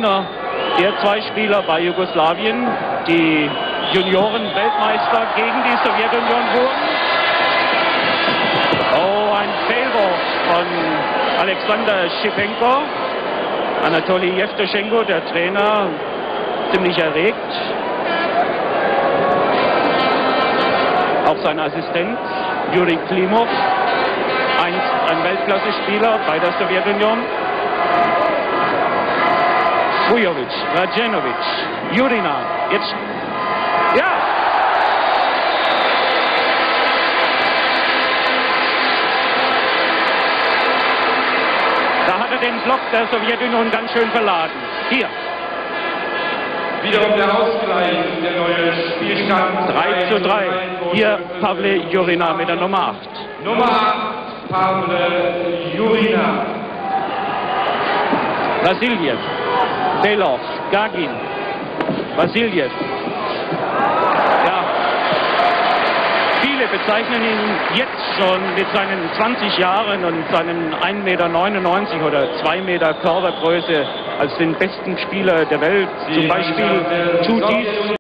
einer der zwei Spieler bei Jugoslawien, die Junioren-Weltmeister gegen die Sowjetunion wurden. Oh, ein Fehlwurf von Alexander Schipenko. Anatoli Jewtuschenko, der Trainer, ziemlich erregt. Auch sein Assistent, Juri Klimov, ein Weltklasse-Spieler bei der Sowjetunion. Vujovic, Radjenovic, Jurina, jetzt... Ja! Da hat er den Block der Sowjetunion ganz schön verladen. Hier. Wiederum der Ausgleich, der neue Spielstand. 3:3. Hier Pavle Jurina mit der Nummer 8. Nummer 8, Pavle Jurina. Vasiljev, Belov, Gagin, Vasiljev. Ja, viele bezeichnen ihn jetzt schon mit seinen 20 Jahren und seinen 1,99 Meter oder 2 Meter Körpergröße als den besten Spieler der Welt. Zum Beispiel Tudis.